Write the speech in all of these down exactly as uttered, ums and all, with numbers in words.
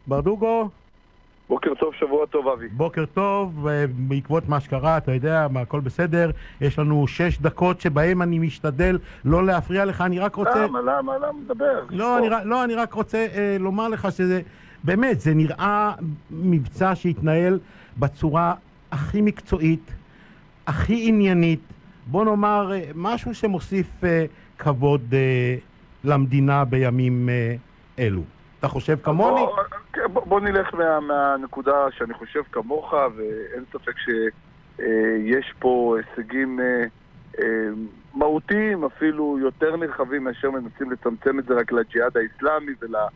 ברדוגו? בוקר טוב, שבוע טוב, אבי. בוקר טוב, בעקבות מה שקרה, אתה יודע, הכל בסדר. יש לנו שש דקות שבהם אני משתדל לא להפריע לך, אני רק רוצה... למה, למה, למה מדבר? לא, אני, לא, אני רק רוצה אה, לומר לך שזה, באמת, זה נראה מבצע שהתנהל בצורה הכי מקצועית, הכי עניינית. בוא נאמר, אה, משהו שמוסיף אה, כבוד אה, למדינה בימים אה, אלו. אתה חושב כמוני? בוא, בוא, בוא נלך מה, מהנקודה שאני חושב כמוך, ואין ספק שיש פה הישגים אה, אה, מהותיים, אפילו יותר נרחבים מאשר מנסים לצמצם את זה רק לג'יהאד האסלאמי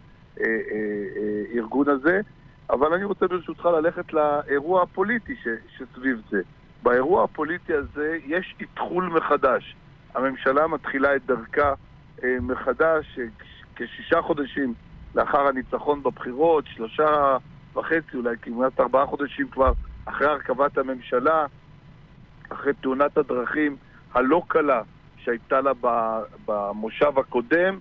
ולארגון הזה. אבל אני רוצה ברשותך ללכת לאירוע הפוליטי ש, שסביב זה. באירוע הפוליטי הזה יש התחול מחדש. הממשלה מתחילה את דרכה אה, מחדש, כשישה חודשים לאחר הניצחון בבחירות, שלושה וחצי, אולי כמעט ארבעה חודשים כבר אחרי הרכבת הממשלה, אחרי תאונת הדרכים הלא קלה שהייתה לה במושב הקודם,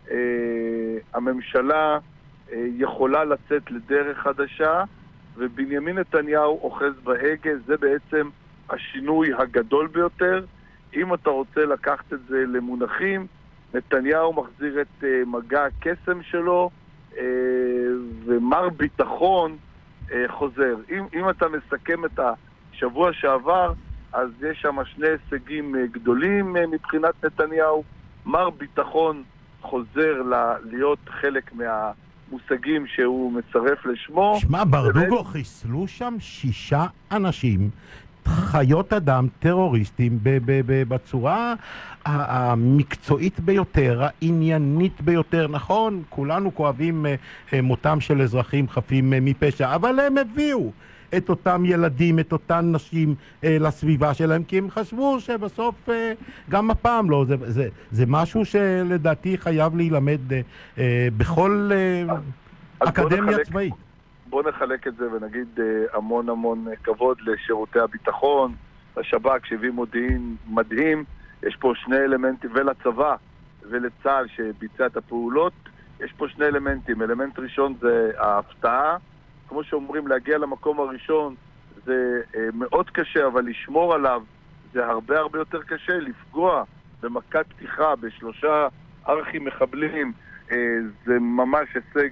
הממשלה יכולה לצאת לדרך חדשה, ובנימין נתניהו אוחז בהגה. זה בעצם השינוי הגדול ביותר. אם אתה רוצה לקחת את זה למונחים, נתניהו מחזיר את מגע הקסם שלו, ומר ביטחון חוזר. אם, אם אתה מסכם את השבוע שעבר, אז יש שם שני הישגים גדולים מבחינת נתניהו. מר ביטחון חוזר להיות חלק מהמושגים שהוא מצרף לשמו. שמע, ברדוגו, חיסלו שם שישה אנשים, חיות אדם, טרוריסטים, בצורה המקצועית ביותר, העניינית ביותר. נכון, כולנו כואבים מותם של אזרחים חפים מפשע, אבל הם הביאו את אותם ילדים, את אותן נשים לסביבה שלהם, כי הם חשבו שבסוף גם הפעם לא. זה, זה, זה משהו שלדעתי חייב להילמד בכל אקדמיה צבאית. בוא נחלק את זה ונגיד המון המון כבוד לשירותי הביטחון, לשב"כ שהביא מודיעין מדהים. יש פה שני אלמנטים, ולצבא ולצה"ל שביצע את הפעולות. יש פה שני אלמנטים. אלמנט ראשון זה ההפתעה. כמו שאומרים, להגיע למקום הראשון זה מאוד קשה, אבל לשמור עליו זה הרבה הרבה יותר קשה. לפגוע במכת פתיחה בשלושה ארכי מחבלים זה ממש הישג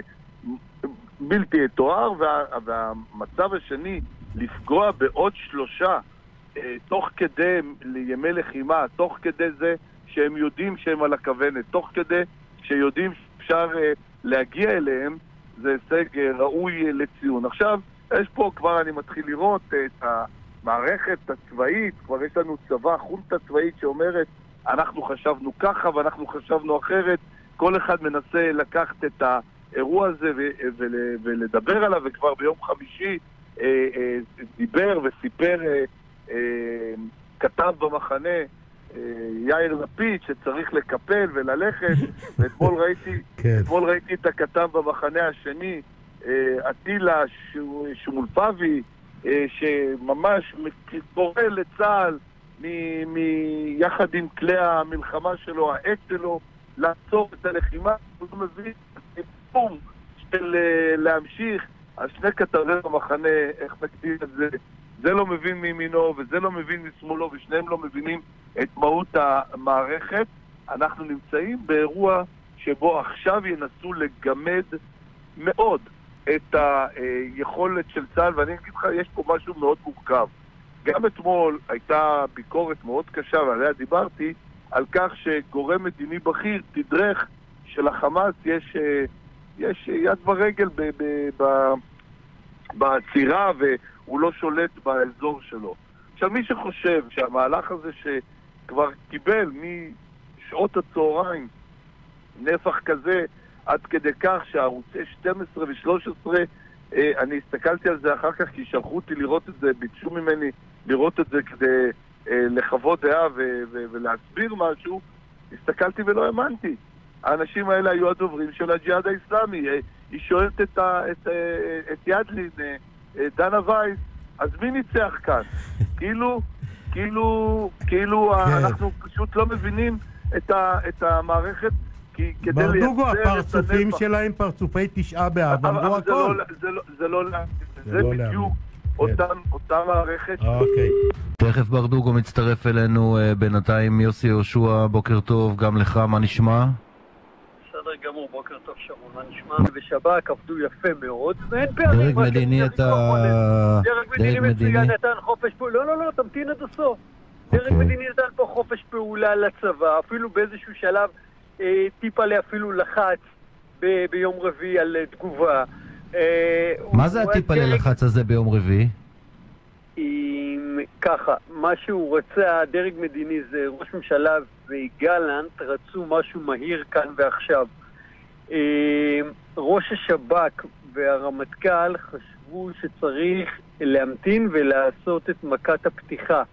בלתי יתואר. וה, והמצב השני, לפגוע בעוד שלושה אה, תוך כדי לימי לחימה, תוך כדי זה שהם יודעים שהם על הכוונת, תוך כדי שיודעים שאפשר אה, להגיע אליהם, זה הישג אה, ראוי אה, לציון. עכשיו, יש פה כבר אני מתחיל לראות אה, את המערכת הצבאית, כבר יש לנו צבא, חונטה צבאית שאומרת אנחנו חשבנו ככה ואנחנו חשבנו אחרת. כל אחד מנסה לקחת את ה... אירוע הזה ו- ו- ולדבר עליו, וכבר ביום חמישי אה, אה, דיבר וסיפר, אה, אה, כתב במחנה אה, יאיר לפיד שצריך לקפל וללכת. ואתמול ראיתי, כן. אתמול ראיתי את הכתב במחנה השני, אה, אטילה שמולפבי, אה, שממש קורא לצה"ל מ- מ- יחד עם כלי המלחמה שלו, העט שלו, לעצור את הלחימה. הוא מבין של להמשיך. על שני כתבי במחנה, איך נקדים את זה, זה לא מבין מימינו וזה לא מבין משמאלו, ושניהם לא מבינים את מהות המערכת. אנחנו נמצאים באירוע שבו עכשיו ינסו לגמד מאוד את היכולת של צה"ל, ואני אגיד לך, יש פה משהו מאוד מורכב. גם אתמול הייתה ביקורת מאוד קשה, ועליה דיברתי, על כך שגורם מדיני בכיר תדרך שלחמאס יש יש יד ורגל ב- ב- ב- בעצירה, והוא לא שולט באזור שלו. עכשיו, מי שחושב שהמהלך הזה שכבר קיבל משעות הצהריים נפח כזה, עד כדי כך שערוצי שתים עשרה ו-שלוש עשרה, אה, אני הסתכלתי על זה אחר כך כי שלחו אותי לראות את זה, ביקשו ממני לראות את זה כדי אה, לחוות דעה ו- ו- ולהסביר משהו. הסתכלתי ולא האמנתי. האנשים האלה היו הדוברים של הג'יהאד האסלאמי. היא שואלת את, ה, את, את ידלין, דנה וייס, אז מי ניצח כאן? כאילו, כאילו, כאילו כן. אנחנו פשוט לא מבינים את, ה, את המערכת כי כדי ברדוגו, לייצר את הפרצופים הנפח... שלהם פרצופי תשעה באב, אבל, אמרו אבל הכל. זה לא, זה לא, זה לא, זה, זה זה לא בדיוק להאמין. אותה, כן. אותה מערכת. אוקיי. תכף ברדוגו מצטרף אלינו, בינתיים יוסי יהושע, בוקר טוב, גם לך, מה נשמע? בסדר גמור, בוקר טוב שרון, מה נשמע? בשב"כ עבדו יפה מאוד, ואין פעמים. דרג מדיני אתה... דרג מדיני נתן חופש פעולה, לא, לא, לא, תמתין עד הסוף. דרג מדיני נתן פה חופש פעולה לצבא, אפילו באיזשהו שלב טיפה לי אפילו לחץ ביום רביעי על תגובה. מה זה הטיפה ללחץ הזה ביום רביעי? ככה, מה שהוא רצה, דרג מדיני זה ראש ממשלה וגלנט רצו משהו מהיר כאן ועכשיו. ראש השב"כ והרמטכ"ל חשבו שצריך להמתין ולעשות את מכת הפתיחה.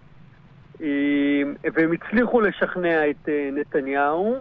והם הצליחו לשכנע את נתניהו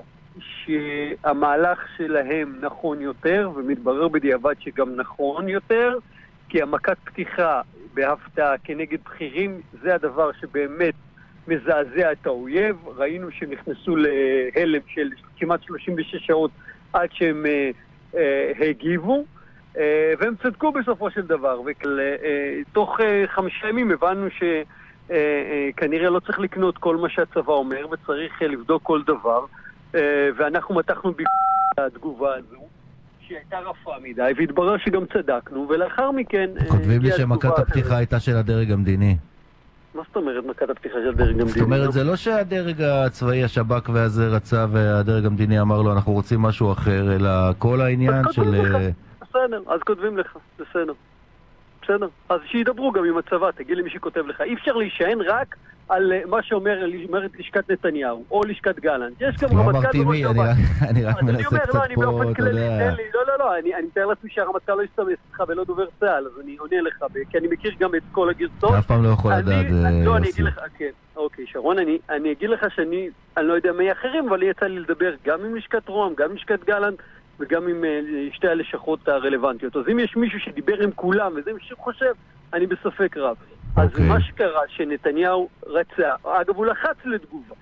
שהמהלך שלהם נכון יותר, ומתברר בדיעבד שגם נכון יותר, כי המכת פתיחה בהפתעה כנגד בכירים זה הדבר שבאמת מזעזע את האויב. ראינו שהם נכנסו להלם של כמעט שלושים ושש שעות עד שהם אה, אה, הגיבו, אה, והם צדקו בסופו של דבר. ותוך אה, חמישה ימים הבנו שכנראה אה, אה, לא צריך לקנות כל מה שהצבא אומר, וצריך אה, לבדוק כל דבר, אה, ואנחנו מתחנו בתגובה הזו שהייתה רפה מדי, והתברר שגם צדקנו, ולאחר מכן... כותבים לי שמכת הפתיחה הייתה של הדרג המדיני. מה זאת אומרת מכת הפתיחה של הדרג המדיני? זאת אומרת, זה לא שהדרג הצבאי, השב"כ והזה רצה, והדרג המדיני אמר לו, אנחנו רוצים משהו אחר, אלא כל העניין של... בסדר, אז כותבים לך, בסדר. בסדר, אז שידברו גם עם הצבא, תגיד לי מי שכותב לך. אי אפשר להישען רק על מה שאומרת לשכת נתניהו, או לשכת גלנט. יש גם לא רמטכ"ל אמרתי מי, אני רק מנסה קצת פה, אתה יודע... לא, לא, לא, אני מתאר לעצמי שהרמטכ"ל לא יסתמס לך ולא דובר צה"ל, אז אני עונה לך, כי אני מכיר גם את כל הגרסאות. אף פעם לא יכול לדעת, יוסי. לא, אני אגיד לך, כן, אוקיי, שרון, אני אגיד לך שאני, אני לא יודע מי אחרים, אבל יצא לי לדבר גם עם לשכת רוה"מ, גם עם לשכת גלנט, וגם עם שתי הלשכות הרלוונטיות. אז אם יש מישהו שדיבר עם כולם, וזה מישהו חושב, אני בספק רב. אז okay. מה שקרה, שנתניהו רצה, אגב הוא לחץ לתגובה,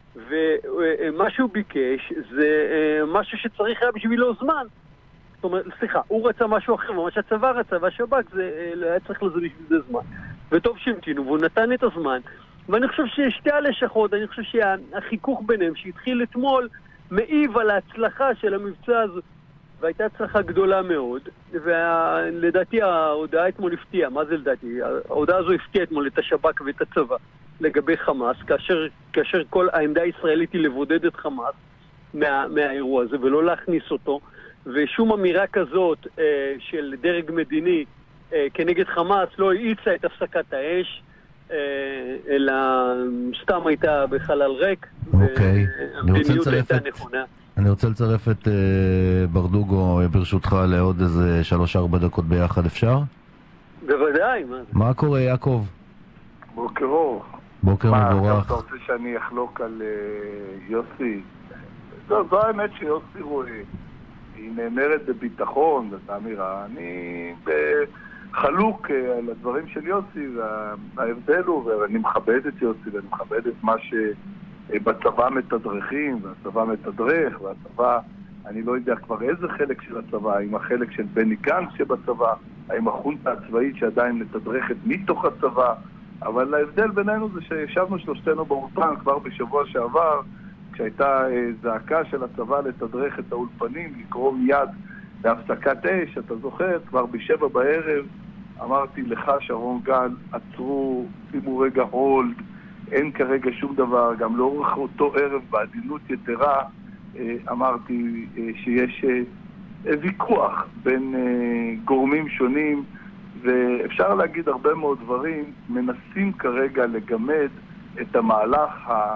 ומה שהוא ביקש זה משהו שצריך היה בשבילו זמן. זאת אומרת, סליחה, הוא רצה משהו אחר, מה שהצבא רצה, והשב"כ זה היה צריך לזה בשביל זה זמן. וטוב שהמתינו, והוא נתן את הזמן. ואני חושב ששתי הלשכות, אני חושב שהחיכוך ביניהם שהתחיל אתמול, מעיב על ההצלחה של המבצע הזה, והייתה הצלחה גדולה מאוד, ולדעתי ההודעה אתמול הפתיעה. מה זה לדעתי? ההודעה הזו הפתיעה אתמול את השב"כ ואת הצבא לגבי חמאס, כאשר, כאשר כל העמדה הישראלית היא לבודד את חמאס מה, מהאירוע הזה ולא להכניס אותו, ושום אמירה כזאת אה, של דרג מדיני אה, כנגד חמאס לא האיצה את הפסקת האש, אה, אלא סתם הייתה בחלל ריק. אוקיי, אני רוצה לצרף את... נכונה. אני רוצה לצרף את uh, ברדוגו ברשותך לעוד איזה שלוש ארבע דקות ביחד, אפשר? בוודאי, מה זה? מה קורה, יעקב? בוקר אור. בוקר מה, מבורך. אתה רוצה שאני אחלוק על uh, יוסי? זו, זו האמת שיוסי רואה. היא נאמרת בביטחון, זאת האמירה. אני חלוק uh, על הדברים של יוסי, וההבדל הוא, ואני מכבד את יוסי, ואני מכבד את מה ש... בצבא מתדרכים, והצבא מתדרך, והצבא, אני לא יודע כבר איזה חלק של הצבא, האם החלק של בני גנץ שבצבא, האם החונטה הצבאית שעדיין מתדרכת מתוך הצבא, אבל ההבדל בינינו זה שישבנו שלושתנו באולפן כבר בשבוע שעבר, כשהייתה זעקה של הצבא לתדרך את האולפנים, לקרוא מיד להפסקת אש, אתה זוכר, כבר בשבע בערב, אמרתי לך שרון גל, עצרו, שימו רגע הולד, אין כרגע שום דבר, גם לאורך אותו ערב בעדינות יתרה אמרתי שיש ויכוח בין גורמים שונים, ואפשר להגיד הרבה מאוד דברים, מנסים כרגע לגמד את המהלך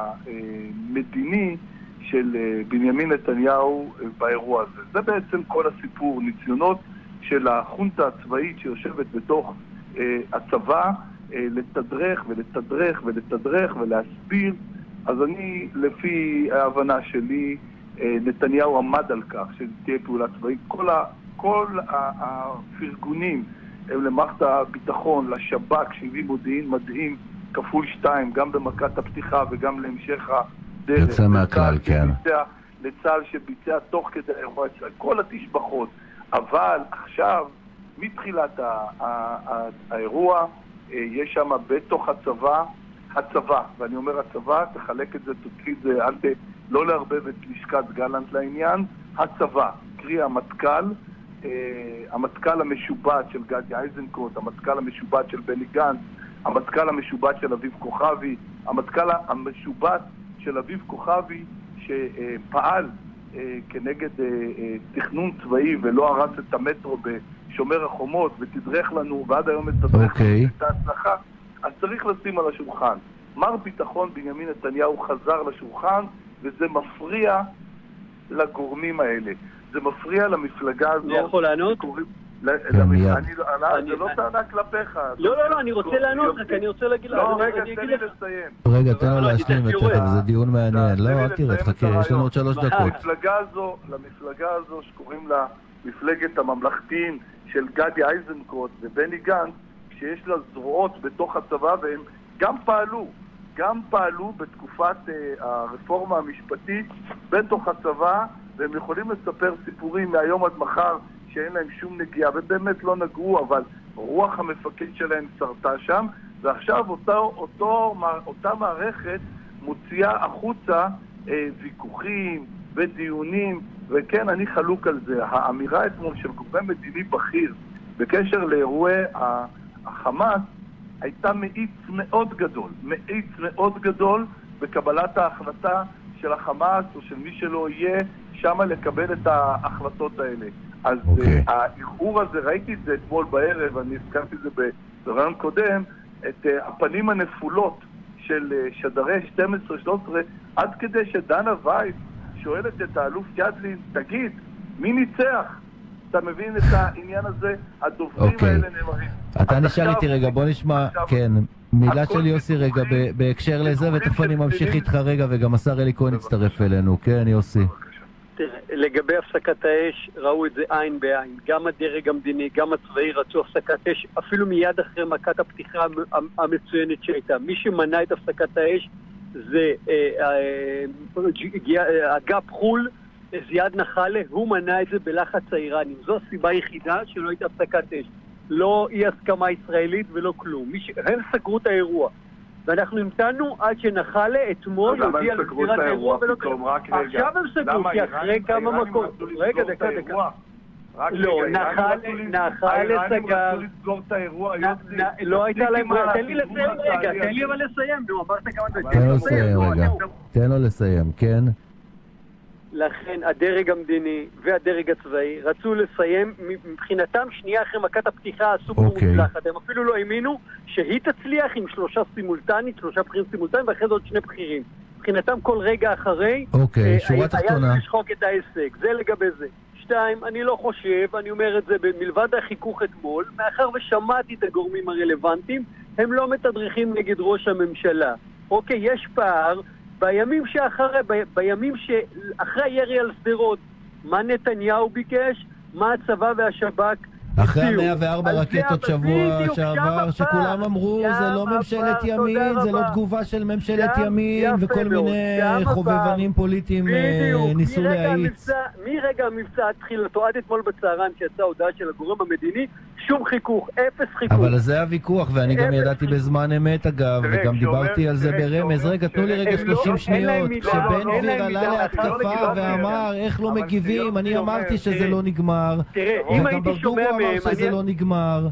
המדיני של בנימין נתניהו באירוע הזה. זה בעצם כל הסיפור, ניסיונות של החונטה הצבאית שיושבת בתוך הצבא, לתדרך ולתדרך ולתדרך ולהסביר. אז אני, לפי ההבנה שלי, נתניהו עמד על כך שתהיה פעולה צבאית. כל, ה, כל הפרגונים הם למערכת הביטחון, לשב"כ שהביא מודיעין מדהים כפול שתיים, גם במכת הפתיחה וגם להמשך הדרך. יוצא מהכלל, כן. לצה"ל שביצע תוך כדי האירוע, כל התשבחות. אבל עכשיו, מתחילת האירוע, יש שם בתוך הצבא, הצבא, ואני אומר הצבא, תחלק את זה, תוציא את זה, אל ת... לא להרבב את לשכת גלנט לעניין, הצבא, קרי המטכ"ל, המטכ"ל המשובט של גדי איזנקוט, המטכ"ל המשובט של בני גנץ, המטכ"ל המשובט של אביב כוכבי, המטכ"ל המשובט של אביב כוכבי שפעל כנגד תכנון צבאי ולא הרס את המטרו בשומר החומות ותדרך לנו ועד היום מתדרך okay. את ההצלחה. אז צריך לשים על השולחן. מר ביטחון בנימין נתניהו חזר לשולחן וזה מפריע לגורמים האלה. זה מפריע למפלגה הזאת. אני יכול לענות? זה לא טענה כלפיך. לא, לא, לא, אני רוצה לענות, רק אני רוצה להגיד לך. לא, רגע, תן לי לסיים. רגע, תן לו להשלים ותכף, זה דיון מעניין. לא, אל תראה, תחכה, יש לנו עוד שלוש דקות. למפלגה הזו שקוראים לה מפלגת הממלכתיים של גדי איזנקוט ובני גנץ, שיש לה זרועות בתוך הצבא, והם גם פעלו, גם פעלו בתקופת הרפורמה המשפטית בתוך הצבא, והם יכולים לספר סיפורים מהיום עד מחר שאין להם שום נגיעה, ובאמת לא נגעו, אבל רוח המפקד שלהם שרתה שם, ועכשיו אותו, אותו, אותה מערכת מוציאה החוצה אה, ויכוחים ודיונים, וכן, אני חלוק על זה. האמירה אתמול של גורם מדיני בכיר בקשר לאירועי החמאס הייתה מאיץ מאוד גדול, מאיץ מאוד גדול בקבלת ההחלטה של החמאס או של מי שלא יהיה שם לקבל את ההחלטות האלה. אז okay. הערעור הזה, ראיתי את זה אתמול בערב, אני הזכרתי את זה ברעיון קודם, את הפנים הנפולות של שדרי שתים עשרה שלוש עשרה, עד כדי שדנה וייס שואלת את האלוף ידלין, תגיד, מי ניצח? אתה מבין את העניין הזה? הדוברים okay. האלה נאמרים. אתה נשאר איתי רגע, בוא נשמע, כן, מילה של יוסי רגע בהקשר לזה, ותכף אני ממשיך איתך רגע, וגם השר אלי כהן יצטרף אלינו, כן יוסי. לגבי הפסקת האש, ראו את זה עין בעין. גם הדרג המדיני, גם הצבאי רצו הפסקת אש, אפילו מיד אחרי מכת הפתיחה המצוינת שהייתה. מי שמנע את הפסקת האש זה אגף חול, זיאד נחלה, הוא מנע את זה בלחץ האיראנים. זו הסיבה היחידה שלא הייתה הפסקת אש. לא אי הסכמה ישראלית ולא כלום. הם סגרו את האירוע. ואנחנו המתנו עד שנחלה אתמול הודיע על סגירת האירוע ולא כלום. עכשיו הם סגרו, כי אחרי כמה מקום... רגע, דקה, דקה. לא, נחלה סגר... לא הייתה להם... תן לי לסיים רגע, תן לי אבל לסיים. תן לו לסיים רגע. תן לו לסיים, כן? לכן הדרג המדיני והדרג הצבאי רצו לסיים מבחינתם שנייה אחרי מכת הפתיחה הסופר מוצלחת. הם אפילו לא האמינו שהיא תצליח עם שלושה סימולטנית, שלושה בכירים סימולטנית, ואחרי זה עוד שני בכירים. מבחינתם כל רגע אחרי היה לשחוק את ההישג. זה לגבי זה. שתיים, אני לא חושב, אני אומר את זה מלבד החיכוך אתמול, מאחר ושמעתי את הגורמים הרלוונטיים, הם לא מתדריכים נגד ראש הממשלה. אוקיי, יש פער בימים שאחרי, ב, בימים שאחרי ירי על סדרות, מה נתניהו ביקש, מה הצבא והשב"כ אחרי מאה וארבע רקטות שבוע שעבר, שכולם אמרו, זה לא ממשלת ימין, זה לא תגובה של ממשלת ימין, וכל מיני חובבנים פוליטיים ניסו להאיץ. מרגע המבצע עד תחילתו, עד אתמול בצהריים שיצאה הודעה של הגורם המדיני, שום חיכוך, אפס חיכוך. אבל זה הוויכוח, ואני גם ידעתי בזמן אמת אגב, וגם דיברתי על זה ברמז. רגע, תנו לי רגע שלושים שניות, כשבן גביר עלה להתקפה ואמר איך לא מגיבים, אני אמרתי שזה לא נגמר, וגם ברדוגו אמר שזה לא נגמר,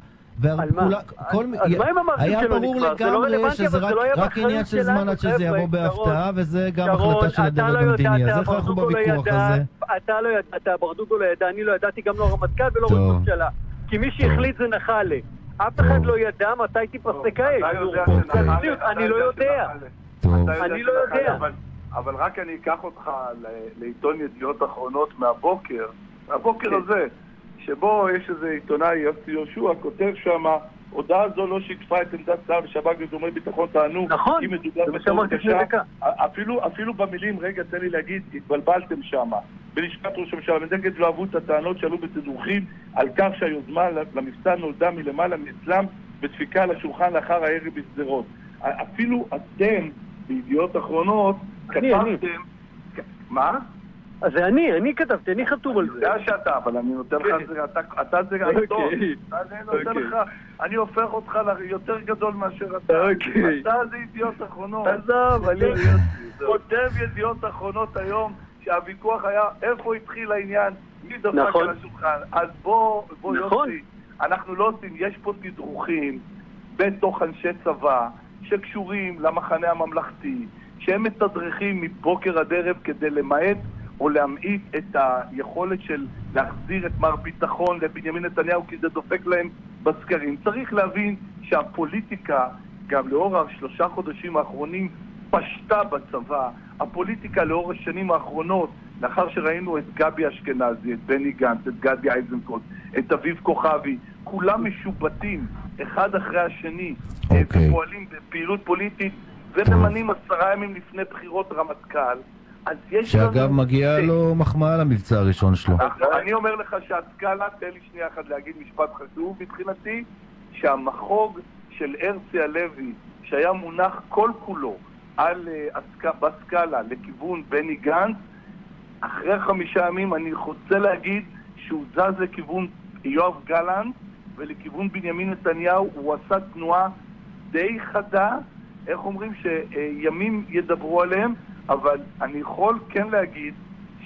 היה ברור לגמרי שזה רק עניין של זמן עד שזה יבוא בהפתעה, וזה גם החלטה של הדרג המדיני. אז איך אנחנו בוויכוח הזה? אתה לא ידעת, ברדוגו לא ידע, אני לא ידעתי, גם לא רמטכ"ל ולא ראש ממשלה, כי מי שהחליט זה נחלה. אף אחד לא ידע מתי תיפסק האש. אני לא יודע. אני לא יודע. אבל רק אני אקח אותך לעיתון ידיעות אחרונות מהבוקר, מהבוקר הזה, שבו יש איזה עיתונאי, יוסי יהושע, כותב שם, הודעה זו לא שיקפה את עמדת צה"ל ושב"כ וגורמי ביטחון טענו, נכון, זה מה שאמרתי לפני דקה. אפילו, אפילו במילים, רגע, תן לי להגיד, התבלבלתם שם. בלשכת ראש הממשלה, בנגד לא אהבו את הטענות שעלו בתדרוכים על כך שהיוזמה למבצע נולדה מלמעלה מאצלם בדפיקה על השולחן לאחר הירי בשדרות. אפילו אתם, בידיעות אחרונות, כתבתם... מה? אז זה אני, אני כתבתי, אני חתום על זה. זה שאתה, אבל אני נותן לך את זה, אתה זה העיתון. אני נותן לך, אני הופך אותך ליותר גדול מאשר אתה. אתה זה ידיעות אחרונות. עזוב, אני... כותב ידיעות אחרונות היום, שהוויכוח היה איפה התחיל העניין, מי דפק על השולחן. אז בוא, בוא יוסי, אנחנו לא עושים, יש פה תדרוכים בתוך אנשי צבא, שקשורים למחנה הממלכתי, שהם מתדרכים מבוקר עד ערב כדי למעט או להמעיט את היכולת של להחזיר את מר ביטחון לבנימין נתניהו, כי זה דופק להם בסקרים. צריך להבין שהפוליטיקה, גם לאור השלושה חודשים האחרונים, פשטה בצבא. הפוליטיקה לאור השנים האחרונות, לאחר שראינו את גבי אשכנזי, את בני גנץ, את גדי איזנקוט, את אביב כוכבי, כולם משובטים אחד אחרי השני, okay. ופועלים בפעילות פוליטית וממנים עשרה ימים לפני בחירות רמטכ"ל. שאגב לנו... מגיע לו מחמאה למבצע הראשון שלו. אני אומר לך שהסקאלה, תן לי שנייה אחת להגיד משפט חשוב מבחינתי, שהמחוג של הרצי הלוי, שהיה מונח כל כולו על uh, בסקאלה לכיוון בני גנץ, אחרי חמישה ימים אני רוצה להגיד שהוא זז לכיוון יואב גלנט ולכיוון בנימין נתניהו. הוא עשה תנועה די חדה, איך אומרים, שימים ידברו עליהם, אבל אני יכול כן להגיד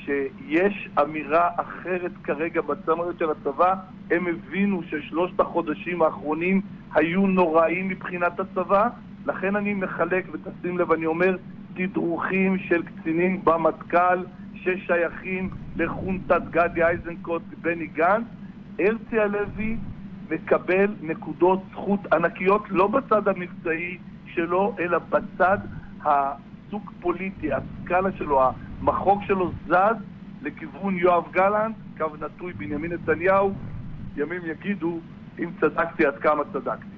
שיש אמירה אחרת כרגע בצמרת של הצבא. הם הבינו ששלושת החודשים האחרונים היו נוראים מבחינת הצבא, לכן אני מחלק, ותשים לב, אני אומר, תדרוכים של קצינים במטכ"ל ששייכים לחונטת גדי איזנקוט ובני גנץ. הרצי הלוי מקבל נקודות זכות ענקיות, לא בצד המבצעי שלו, אלא בצד הסוג פוליטי. הסקאלה שלו, המחוג שלו זז לכיוון יואב גלנט, קו נטוי בנימין נתניהו. ימים יגידו אם צדקתי עד כמה צדקתי.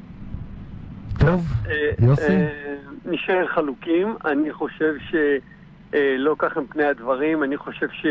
טוב, יוסי? נשאר חלוקים. אני חושב שלא כך הם פני הדברים. אני חושב ש...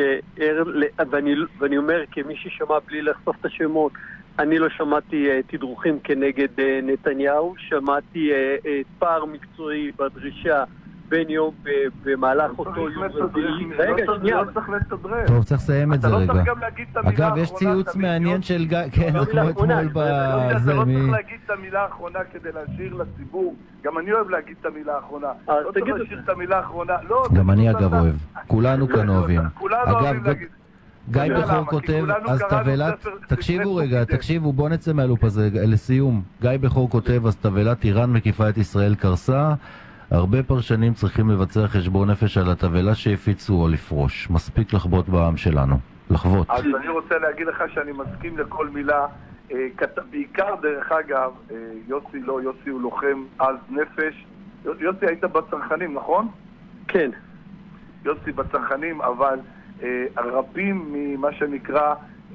ואני אומר כמי ששמע בלי לחשוף את השמות, אני לא שמעתי תדרוכים כנגד נתניהו. שמעתי פער מקצועי בדרישה בין יום במהלך אותו יום רביעי. רגע, שנייה. טוב, צריך לסיים את זה רגע. אתה לא צריך גם להגיד את המילה האחרונה. אגב, יש ציוץ מעניין של גיא, כן, זה כמו אתמול בזה. אתה לא צריך להגיד את המילה האחרונה כדי להשאיר לציבור. גם אני אוהב להגיד את המילה האחרונה. לא צריך להשאיר את המילה האחרונה. גם אני אגב אוהב. כולנו כאן אוהבים. כולנו אוהבים להגיד. גיא בכור כותב, אז תבלת, תקשיבו רגע, תקשיבו, בוא נצא מהלופ הזה, לסיום. גיא בכור כותב, אז תבלת איראן מקיפה את ישראל קרסה. הרבה פרשנים צריכים לבצע חשבון נפש על התבלה שהפיצו או לפרוש. מספיק לחבוט בעם שלנו. לחבוט. אז אני רוצה להגיד לך שאני מסכים לכל מילה. בעיקר דרך אגב, יוסי לא, יוסי הוא לוחם עז נפש. יוסי היית בצנחנים, נכון? כן. יוסי בצנחנים, אבל רבים ממה שנקרא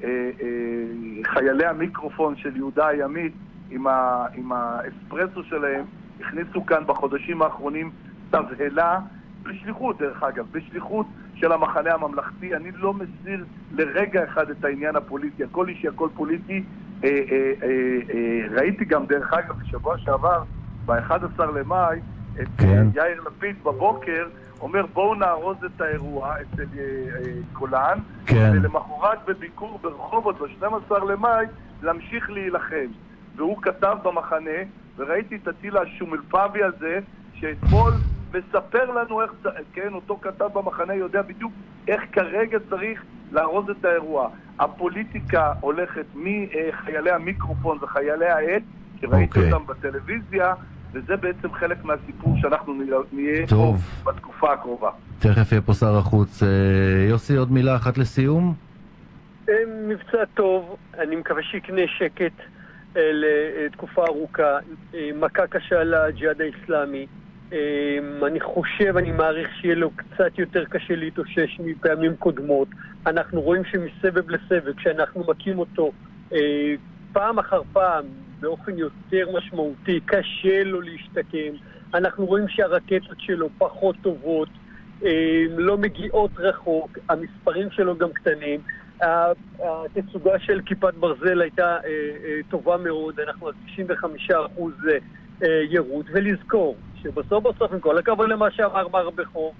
חיילי המיקרופון של יהודה הימית עם האספרסו שלהם, הכניסו כאן בחודשים האחרונים תבהלה, בשליחות דרך אגב, בשליחות של המחנה הממלכתי. אני לא מסיר לרגע אחד את העניין הפוליטי, הכל אישי, הכל פוליטי. אה, אה, אה, אה, ראיתי גם דרך אגב בשבוע שעבר, ב-אחד עשר למאי, את כן. יאיר לפיד בבוקר אומר בואו נארוז את האירוע אצל אה, אה, קולן, כן. ולמחרת בביקור ברחובות ב-שנים עשר למאי להמשיך להילחם. והוא כתב במחנה, וראיתי את הטילה השומלפבי הזה, שאתמול מספר לנו איך, כן, אותו כתב במחנה יודע בדיוק איך כרגע צריך לארוז את האירוע. הפוליטיקה הולכת מחיילי המיקרופון וחיילי העט, שראיתי okay. אותם בטלוויזיה, וזה בעצם חלק מהסיפור שאנחנו נהיה טוב. פה בתקופה הקרובה. תכף יהיה פה שר החוץ. יוסי, עוד מילה אחת לסיום? מבצע טוב, אני מקווה שיקנה שקט לתקופה ארוכה, מכה קשה לג'יהאד האסלאמי. אני חושב, אני מעריך שיהיה לו קצת יותר קשה להתאושש מפעמים קודמות. אנחנו רואים שמסבב לסבב, כשאנחנו מקים אותו פעם אחר פעם באופן יותר משמעותי, קשה לו להשתקם. אנחנו רואים שהרקטות שלו פחות טובות, לא מגיעות רחוק, המספרים שלו גם קטנים. התצוגה של כיפת ברזל הייתה טובה מאוד, אנחנו על תשעים וחמישה אחוז ירות, ולזכור שבסוף בסוף עם כל הכבוד למה שאמר מר בכור,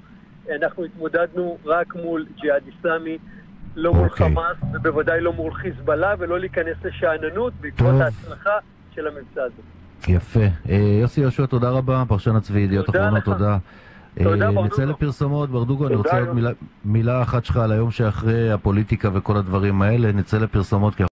אנחנו התמודדנו רק מול ג'יהאד איסלאמי, לא מול חמאס, ובוודאי לא מול חיזבאללה, ולא להיכנס לשעננות בעקבות ההצלחה של המבצע הזה. יפה. יוסי יהושע, תודה רבה, פרשן הצבאי, ידיעות אחרונות, תודה. נצא לפרסומות, ברדוגו, אני רוצה עוד מילה אחת שלך על היום שאחרי הפוליטיקה וכל הדברים האלה, נצא לפרסומות.